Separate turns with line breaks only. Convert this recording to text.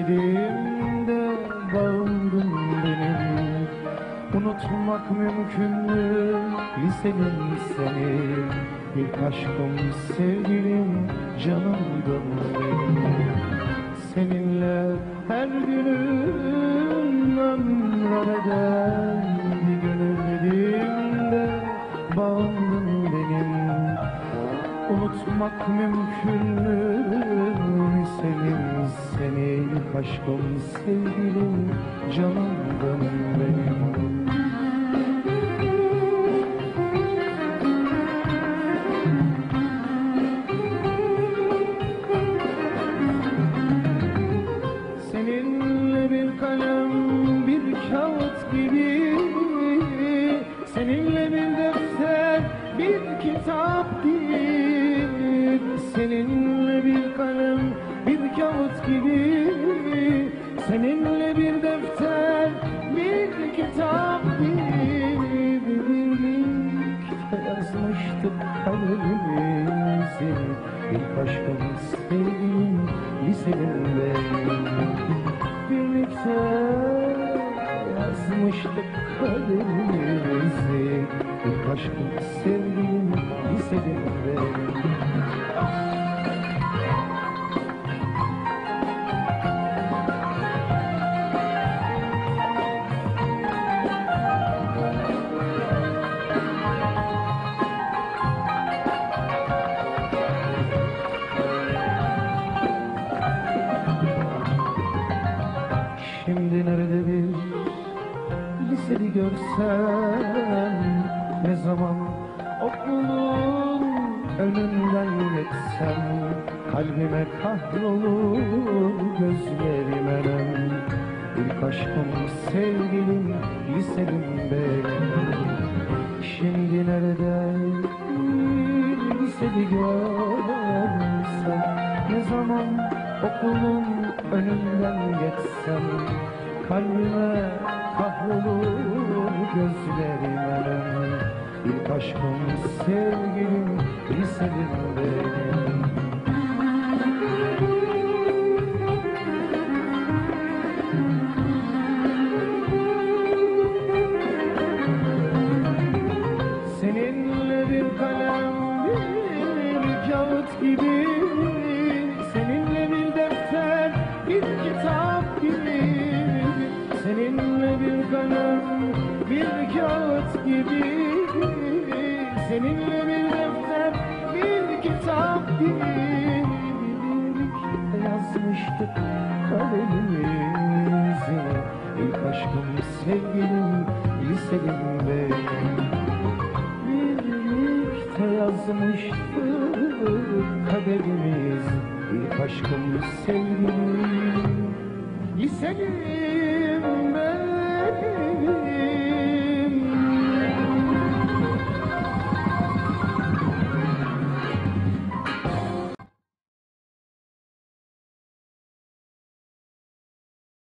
dediğimde bağımdın benim. Unutmak mümkün mü liselim seni? İlk aşkım, sevgilim, canımdın benim. Seninle her günüm ömre bedel. Bir gönül dediğimde bağımdın benim. Unutmak mümkün mü senin seni? İlk aşkım, sevgilim, canımdın benim. Seninle bir kalem, bir kağıt gibi, seninle bir defter, bir kitap gibi. Seninle bir kalem, bir kağıt gibi, seninle bir defter, bir kitap gibi. Birlikte yazmıştık kaderimizi. İlk aşkım, sevgilim, liselimde. Birlikte yazmıştık kaderimizi. İlk aşkım, sevgilim, liselimde. Şimdi nerede bir liseli görsem, ne zaman okulun önünden geçsem, kalbime kahrolur gözlerim önem. İlk aşkım, sevgilim, liselim benim. Şimdi nerede bir liseli görsem, ne zaman okulun önünden geçsem, kalbime kahrolur gözlerim önem. İlk aşkım, sevgilim, liselim benim. Seninle bir kalem, bir kağıt gibi, seninle bir defter, bir kitap gibi. Seninle bir kalem, bir kağıt gibi, seninle bir defter, bir kitap gibi. Birlikte yazmıştık kaderimizi. İlk aşkım, sevgilim, liselim benim. Birlikte yazmıştık kaderimizi. İlk aşkım, sevgilim, liselim.